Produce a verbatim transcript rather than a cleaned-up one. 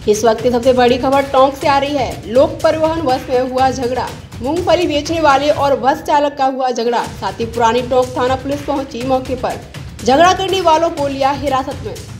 इस वक्त की सबसे बड़ी खबर टोंक से आ रही है। लोक परिवहन बस में हुआ झगड़ा, मूंगफली बेचने वाले और बस चालक का हुआ झगड़ा। साथ ही पुरानी टोंक थाना पुलिस पहुंची मौके पर, झगड़ा करने वालों को लिया हिरासत में।